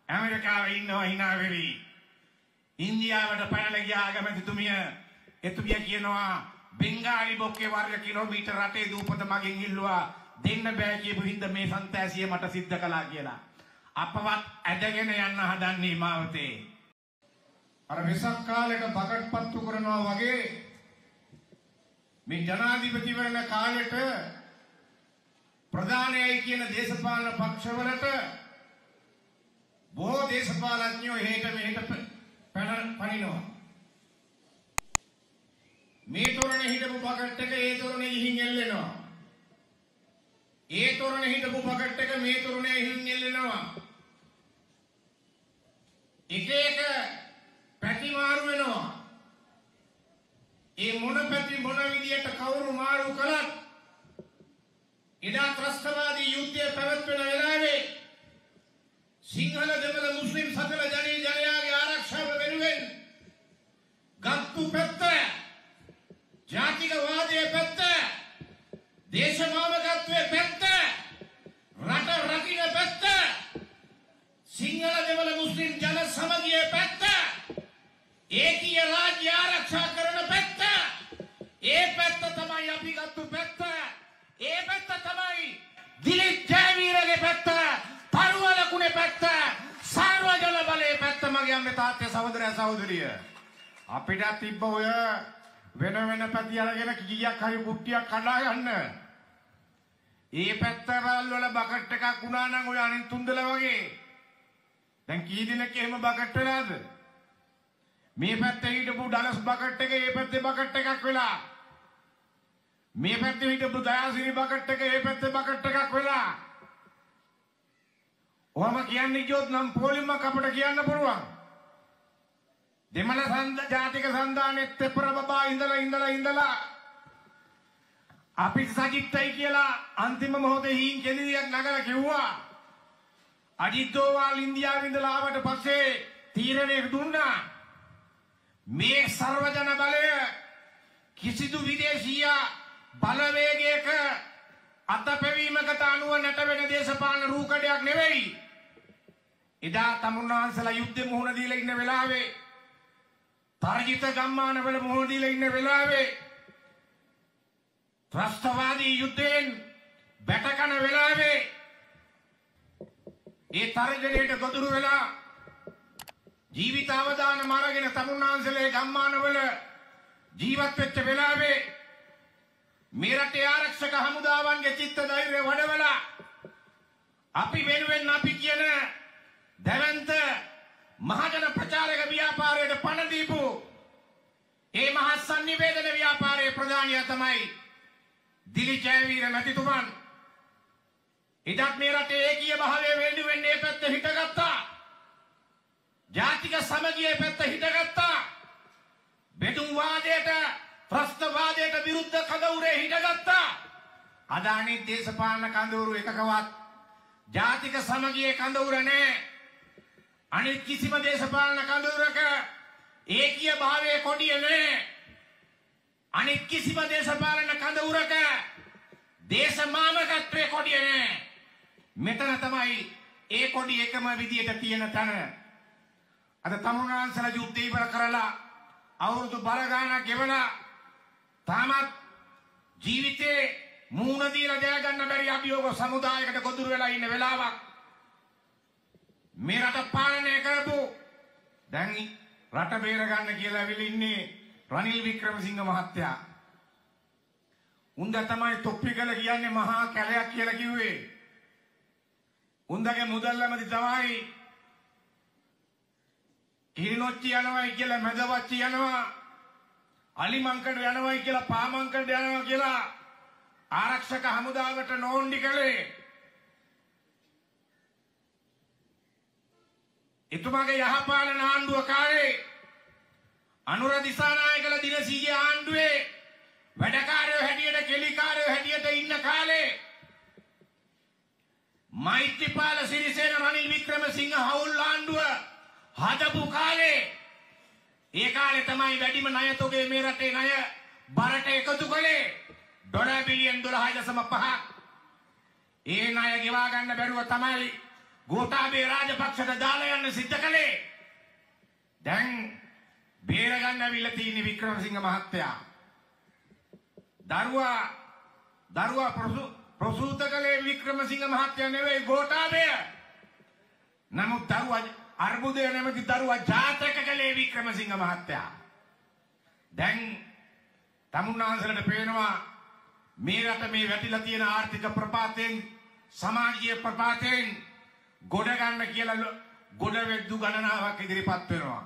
ඇමරිකාවේ ඉන්නවා hina වෙවි. ඉන්දියාවට පැනලා ගියා අගමැතිතුමිය. එතුමිය කියනවා බෙන්ගාලි බොක්කේ වර්ග කිලෝමීටර් 8 දූපත මගෙන් ඉල්ලුවා දෙන්න බෑ කියපු හින්දා මේ සන්තෑසිය මට සිද්ධ කළා කියලා. අපවත් ඇදගෙන යන්න හදන්නේ මාවතේ. අර වෙසක් කාලේට බකට් පත්තු කරනවා වගේ මේ ජනාධිපතිවරණ කාලෙට ප්‍රධානයයි කියන දේශපාලන පක්ෂවලට බොහෝ දේශපාලඥයෝ එහෙට මෙහෙට පනිනවා. මේ තොරණේ හිටපු බකට් එක ඒ තොරණේ ගිහින් එල්ලෙනවා. ඒ තොරණේ හිටපු බකට් එක මේ තොරණේ ගිහින් එල්ලෙනවා. එක එක පැති මාරු වෙනවා. ඒ මොන පැති මොන විදියට කවුරු මාරු කළත් එදා ත්‍රස්තවාදී යුද්ධය පැවැත්වෙන වෙලාවේ සිංහල දෙමළ මුස්ලිම් සකල ජනයාගේ ආරක්ෂාව වෙනුවෙන් ගත්තු පැත්ත ජාතිකවාදයේ පැත්ත දේශමාවකත්වයේ පැත්ත රට රකින්න පැත්ත සිංහල දෙමළ මුස්ලිම් ජන සමගියේ පැත්ත ඒකීය රාජ්‍ය ආරක්ෂා කරන පැත්ත ඒ පැත්ත තමයි අපි ගත්තු පැත්ත ඒ පැත්ත තමයි දිලිත් ජයවීරගේ පැත්ත පරුවලකුණේ පැත්ත සර්වජන බලයේ පැත්ත මගේ අම්මේ තාත්තේ සහෝදරයා සහෝදරිය අපිට තිබ්බ ඔය වෙන වෙන පැති අරගෙන කීයක් හරි කුට්ටියක් කඩා ගන්න ඒ පැත්ත වල බකට් එකක් වුණා නම් ඔය අනිත් තුන්දල වගේ දැන් කී දිනක එහෙම බකට් වෙලාද මේ පැත්තේ හිටපු ඩලස් බකට් එක ඒ පැත්තේ බකට් එකක් වෙලා මේ පැත්තේ හිටපු දයාසිරි බකට් එක ඒ පැත්තේ බකට් එකක් වෙලා ඔහම කියන්නේ කිව්වොත් නම් පොලිමක් අපිට කියන්න පුළුවන් දෙමළ ජාතික සන්ධානයේ තෙපර බබා ඉඳලා අපි සජිත්යි කියලා අන්තිම මොහොතේ හීන් කෙලියක් නගලා කිව්වා අජිත් දෝවාල් ඉන්දියාවේ ඉඳලා ආවට පස්සේ තීරණය දුන්නා මේ සර්වජන බලය කිසිදු විදේශීය බලවේගයක අතපැවීමකට අනුව නැටවෙන දේශපාලන රූකඩයක් නෙවෙයි. එදා තමුන්නාන්සලා යුද්ධෙ මුහුණ දීලා ඉන්න වෙලාවේ තර්ජිත ගම්මානවල මුහුණ දීලා ඉන්න වෙලාවේ ත්‍රස්තවාදී යුද්ධයෙන් බැටකන වෙලාවේ ඒ තර්ජනයට ගොදුරු වෙලා ජීවිත අවදානම අරගෙන තමුන්නාන්සලේ ගම්මානවල ජීවත් වෙච්ච වෙලාවේ මේ රටේ ආරක්ෂක හමුදාවන්ගේ චිත්ත ධෛර්යය වඩවලා අපි වෙනුවෙන් අපි කියන දැවැන්ත මහජන ප්‍රචාරක ව්‍යාපාරයට පණ දීපු ඒ මහා සංනිවේදන ව්‍යාපාරයේ ප්‍රධානියා තමයි දිලිත් ජයවීර මැතිතුමන්. ඉදත් මේ රටේ ඒකීය භාවය වෙනුවෙන් මේ පැත්ත හිටගත්තා. ජාතික සමගියේ පැත්ත හිටගත්තා. බෙදුම් වාදයට ත්‍රස්තවාදයට විරුද්ධ කඳවුරේ හිටගත්තා. අදානි දේශපාලන කඳවුරු එකකවත් ජාතික සමගියේ කඳවුර නැහැ. අනිත් කිසිම දේශපාලන කඳවුරක ඒකීය භාවයේ කොඩිය නැහැ. අනිත් කිසිම දේශපාලන කඳවුරක දේශමානකත්වයේ කොඩිය නැහැ. මෙතන තමයි ඒ කොඩිය එකම විදියට තියෙන තැන. අද තමුන්නාන්සලා යුද්ධය ඉවර කරලා අවුරුදු බර ගානක් ගෙවලා තාමත් ජීවිතේ මූණ දීලා ජය ගන්න බැරි අභියෝග සමුදායකට ගොදුරු වෙලා ඉන්න වෙලාවක් මේ රට පාලනය කරපු දැන් රට බේර ගන්න කියලා ඇවිල්ලා ඉන්නේ රනිල් වික්‍රමසිංහ මහත්තයා. උන්ද තමයි තොප්පිකල කියන්නේ මහා කැලයක් කියලා කිව්වේ. උන්දගේ මුදල්ලමදි තමයි කිරිනොච්චි යනවායි කියලා මැදවච්චි යනවා අලිමංකඩ යනවායි කියලා පාමංකඩ යනවා කියලා ආරක්ෂක හමුදාවට නෝන්ඩි කළේ. එතුමාගේ යහපාලන ආණ්ඩුව කාලේ අනුර දිසානායකලා දිනසීගේ ආණ්ඩුවේ වැඩකාරයෝ හැටියට කෙලිකාරයෝ හැටියට ඉන්න කාලේ මෛත්‍රීපාල සිරිසේන රනිල් වික්‍රමසිංහ හවුල් ආණ්ඩුව හදපු කාලේ ඒ කාලේ තමයි වැඩිම ණය තොගේ මේ රටේ ණය බරට එකතු කළේ $1 බිලියන් 12.5ක්. ඒ ණය ගෙවා ගන්න බැරුව තමයි ගෝඨාභය රාජපක්ෂට දාලා යන්න දැන් බේර ගන්න අවිල්ල තියෙන වික්‍රමසිංහ මහත්තයා. දරුවා ප්‍රසූත කළේ වික්‍රමසිංහ මහත්තයා නෙවෙයි ගෝඨාභය. නමුත් දරුවා අර්බුදය නැමැති දරුවා ජාතක කළේ වික්‍රමසිංහ මහත්තයා. දැන් තමුන්නාන්සලට පේනවා මේ රට මේ වැටිලා තියෙන ආර්ථික ප්‍රපාතයෙන් සමාජීය ප්‍රපාතයෙන් ගොඩ ගන්න කියලා ගොඩ වෙද්දු ගණනාවක් ඉදිරිපත් වෙනවා.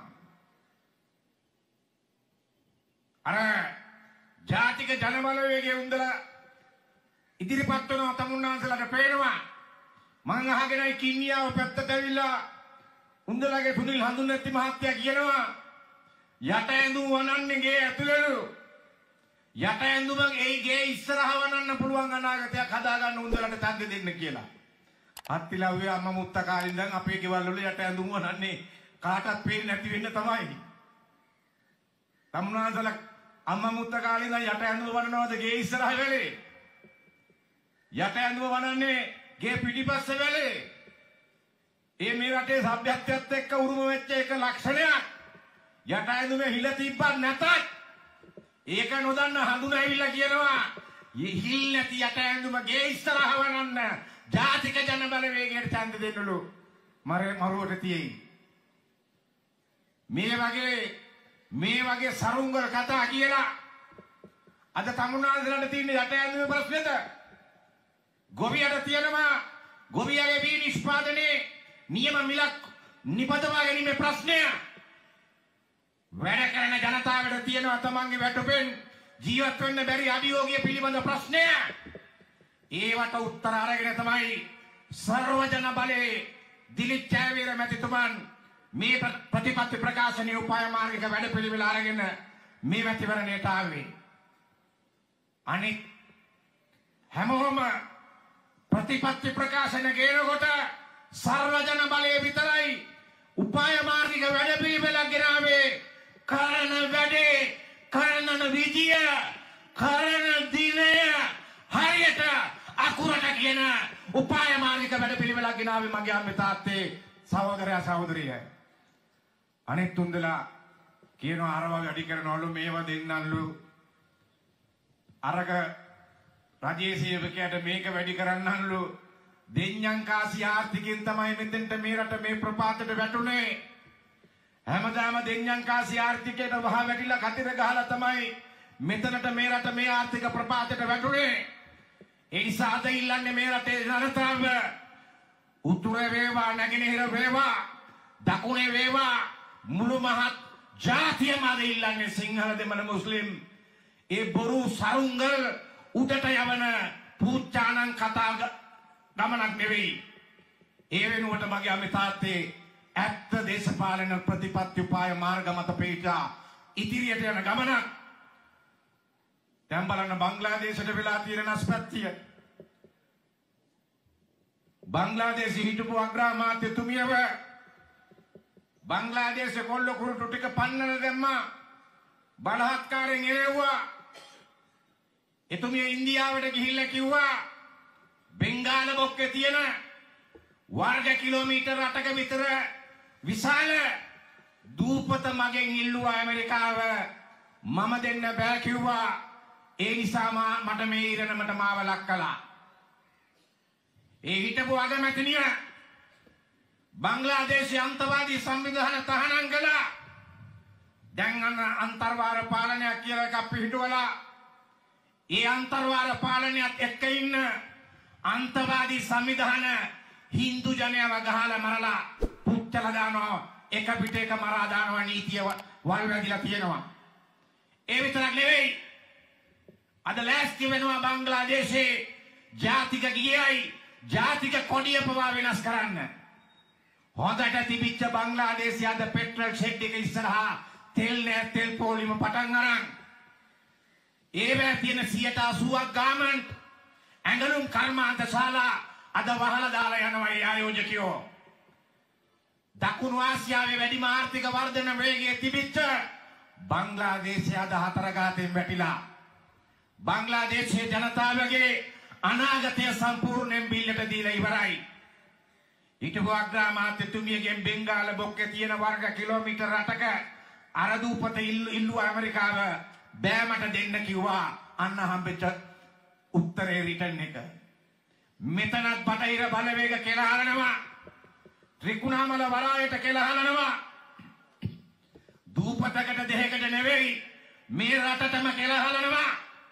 අර ජාතික ජනබලවේගයේ උන්දලා ඉදිරිපත් වෙනවා තමුන්නාන්සලට පේනවා. මං අහගෙනයි කින්නියාව පැත්තට ඇවිල්ලා උන්දලාගේ සුනිල් හඳුන්නැති මහත්තයා කියනවා යට ඇඳුම් වනන්නේ ගේ ඇතුළේලු. යට ඇඳුම ඒ ගේ ඉස්සරහ වනන්න පුළුවන් අනාගතයක් හදාගන්න උන්දලට තන්දි දෙන්න කියලා. අත්තිලව්වේ අම්මා මුත්තා කාලේ ඉඳන් අපේ ගෙවල් වල යට ඇඳුම් වනන්නේ කාටවත් පේන්නේ නැති වෙන්න තමයි. තමුන්නාන්සල අම්මා මුත්තා කාලේ ඉඳන් යට ඇඳුම් වනනවද ගේ ඉස්සරහ වෙලේ? යට ඇඳුම් වනන්නේ ගේ පිටිපස්සේ වෙලේ. ඒ මේ රටේ සભ્યත්වයත් එක්ක උරුම වෙච්ච එක ලක්ෂණයක්. යට ඇඳුමේ හිල තිබ්බත් නැතත් ඒක නොදන්න හඳුන ඇවිල්ලා කියනවා හිල් නැති යට ඇඳුම ගේ ඉස්සරහ වනන්න ජාතික ජන බලවේගයට ඡන්ද දෙන්නලු මරුවට තියෙයි. මේ වගේ සරුංගල කතා කියලා අද තමුන්නාන්සලට තියෙන යට ඇඳුමේ ප්‍රශ්නෙද? ගොවියට තියෙනවා ගොවියගේ බී නිෂ්පාදනයේ නියම මිලක් නිපදවා ගැනීමේ ප්‍රශ්නය. වැඩ කරන ජනතාවට තියෙනවා තමන්ගේ වැටුපෙන් ජීවත් වෙන්න බැරි අභියෝගය පිළිබඳ ප්‍රශ්නය. ඒවට උත්තර අරගෙන තමයි සර්වජන බලයේ දිලිත් ජයවීර මැතිතුමන් මේ ප්‍රතිපත්ති ප්‍රකාශනයේ උපාය මාර්ගික වැඩපිළිවෙල අරගෙන මේ මැතිවරණයට ආවේ. අනිත් හැමෝම ප්‍රතිපත්ති ප්‍රකාශන ගේනකොට සර්වජන බලයේ විතරයි උපාය මාර්ගික වැඩපිළිවෙලක් ගෙනාවේ. කරන වැඩේ කරන විදිය කරන දිනය හරියට අකුරට කියන උපාය මාර්ගික වැඩපිළිවෙලක් ගෙනාවේ මගේ අම්මේ තාත්තේ සහෝදරයා සහෝදරිය. අනිත් තුන්දලා කියනවා අරව වැඩි කරනවලු මේව දෙන්නන්ලු අරක රජයේ සේවකයාට මේක වැඩි කරන්නන්ලු දෙඤ්ඤං කාසි ආර්ථිකයෙන් තමයි මෙතෙන්ට මේ රට මේ ප්‍රපාතයට වැටුනේ. හැමදාම දෙඤ්ඤං කාසි ආර්ථිකයට වහ වැටිලා කතිර ගහලා තමයි මෙතනට මේ රට මේ ආර්ථික ප්‍රපාතයට වැටුනේ. ඒ නිසා අද ඉල්ලන්නේ මේ රටේ ජනතාව උතුර වේවා නැගෙනහිර වේවා දකුණේ වේවා මුළු මහත් ජාතියම අද ඉල්ලන්නේ සිංහල දෙමළ මුස්ලිම් ඒ බොරු සරුංගල් උඩට යවන පූජානං කතා ගමනක් නෙවෙයි. ඒ වෙනුවට මගේ අම්මේ තාත්තේ ඇත්ත දේශපාලන ප්‍රතිපත්ති උපාය මාර්ග මත පිටා ඉදිරියට යන ගමනක්. දැන් බලන්න බංග්ලාදේශයට වෙලා තියෙන නැස්පැත්තිය. බංග්ලාදේශ හිටපු අග්‍රාමාත්‍යතුමියව බංග්ලාදේශ කොල්ල කුරුටු ටික පන්නන දැම්මා. බලහත්කාරයෙන් එළෙව්වා. එතුමිය ඉන්දියාවට ගිහිල්ලා කිව්වා බෙන්ගාල බොක්කේ තියෙන වර්ග කිලෝමීටර් 8ක විතර විශාල දූපත මගෙන් ඉල්ලුවා ඇමරිකාව. මම දෙන්න බෑ කිව්වා. ඒ නිසා මට මේ ඉරණමට මාව ලක් කළා. ඒ හිටපු අගමැතිනිය බංග්ලාදේශයේ අන්තවාදී සංවිධාන තහනම් කළා. දැන් අන්තර්වාර පාලනයක් කියලා එකක් පිහිටුවලා ඒ අන්තර්වාර පාලනයත් එක්ක ඉන්න අන්තවාදී සංවිධාන හින්දු ජනයාව ගහලා මරලා පුච්චලා දානවා. එක පිට එක මරා දානවා. නීතිය වල් වැදිලා තියෙනවා. ඒ විතරක් නෙවෙයි අද ලෑස්ති වෙනවා බංග්ලාදේශයේ ජාතික ගියයි ජාතික කොඩිය පවා වෙනස් කරන්න. හොඳට තිබිච්ච බංග්ලාදේශයේ අද පෙට්‍රල් ෂෙඩ් එක ඉස්සරහා තෙල් නෑ තෙල් පොලිම පටන් අරන් ඒවැ තියෙන 80ක් ගාමන්ට් ඇඟලුම් කර්මාන්ත ශාලා අද වහලා දාලා යනවා ඒ ආයෝජකයෝ. දකුණු ආසියාවේ වැඩිම ආර්ථික වර්ධන වේගයේ තිබිච්ච බංග්ලාදේශය අද හතර ගාතෙන් වැටිලා. බංග්ලාදේශයේ ජනතාවගේ අනාගතය සම්පූර්ණයෙන් බිල්ලට දීලා ඉවරයි. හිටපු අග්‍රාමාත්‍යතුමියගෙන් බෙන්ගාල බොක්කේ තියෙන වර්ග කිලෝමීටර් 8ක අරදූපත ඉල්ලුව ඇමරිකාව බෑමට දෙන්න කිව්වා. අන්න හම්බෙච්ච උත්තරේ රිටර්න් එක. මෙතනත් බටහිර බලවේග කෙලහලනවා. ත්‍රිකුණාමල වරායට කෙලහලනවා. දූපතකට දෙහකට නෙවෙයි මේ රටටම කෙලහලනවා.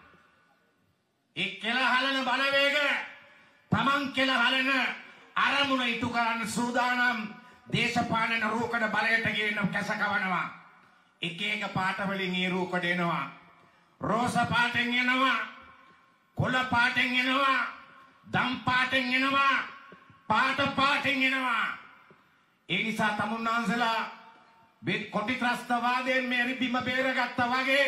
ඒ කෙලහලන බලවේග තමන් කෙලහලන අරමුණ ඉටු කරන්න සූදානම් දේශපාලන රූකඩ බලයට ගෙන කැසකවනවා. එක එක පාට වලින් ඒ රූකඩ එනවා. රෝස පාටෙන් එනවා, කොළ පාටෙන් එනවා, දම් පාටෙන් එනවා, පාටෙන් එනවා. ඒ නිසා තමුන්නාන්සලා කොටි ත්‍රස්තවාදයෙන් මේ බිම බේරගත්තා වගේ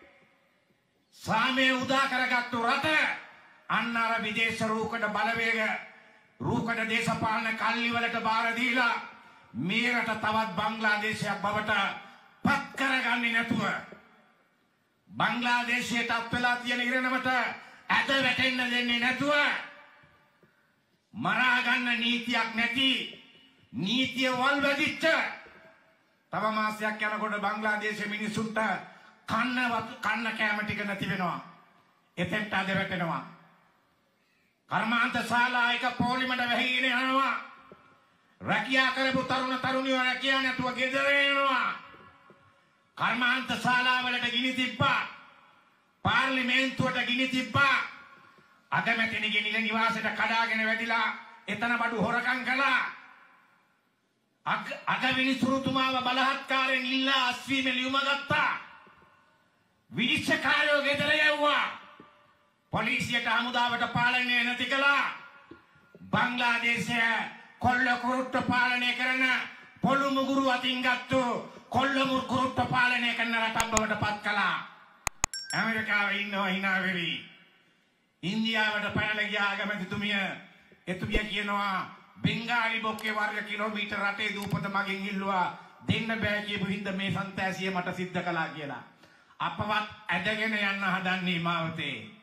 සාමය උදා කරගත්තු රට අන්න අර විදේශ රූකඩ බලවේග රූකඩ දේශපාලන කල්ලි වලට බාර දීලා මේ රට තවත් බංග්ලාදේශයක් බවට පත් කරගන්නේ නැතුව බංග්ලාදේශයට අත් වෙලා තියෙන ඉරණමට ඇද වැටෙන්න දෙන්නේ නැතුව මරා ගන්න නීතියක් නැති නීතිය වල් වැදිච්ච තව මාසයක් යනකොට බංග්ලාදේශයේ මිනිසුන්ට කන්න කෑම ටික නැති වෙනවා. එතෙන්ට අද වැටෙනවා. කර්මාන්ත ශාලා එක පොලිමට වැහිගෙන යනවා. රැකියා කරපු තරුණ තරුණියෝ රැකියා නැතුව ගෙදර එනවා. කර්මාන්ත ශාලාවලට ගිනි තිබ්බා. පාර්ලිමේන්තුවට ගිනි තිබ්බා. අගමැතිනිගේ නිල නිවාසයට කඩාගෙන වැදිලා එතන බඩු හොරකම් කළා. අගවිනි සුරුතුමාව බලහත්කාරයෙන් ඉල්ලා අස්වීමේ ලියුම ගත්තා. විනිශ්චයකාරයෝ ගෙදර යවුවා. පොලිසියට හමුදාවට පාලනය නැති කළා. බංග්ලාදේශය කොල්ල කුරුට්ට පාලනය කරන පොළු මුගුරු අතින් ගත්තු කොල්ල මුගුරුට්ට පාලනය කරන රටක් බවට පත් කළා. ඇමරිකාව ඉන්නවා hina වෙවි. ඉන්දියාවට පැනලා ගියා අගමැතිතුමිය. එතුමිය කියනවා බෙන්ගාලි බොක්කේ වර්ග කිලෝමීටර් 8 දූපත මගෙන් ඉල්ලුවා දෙන්න බෑ කියපු හින්දා මේ සන්තෑසිය මට සිද්ධ කළා කියලා. අපවත් ඇදගෙන යන්න හදන්නේ මාවතේ.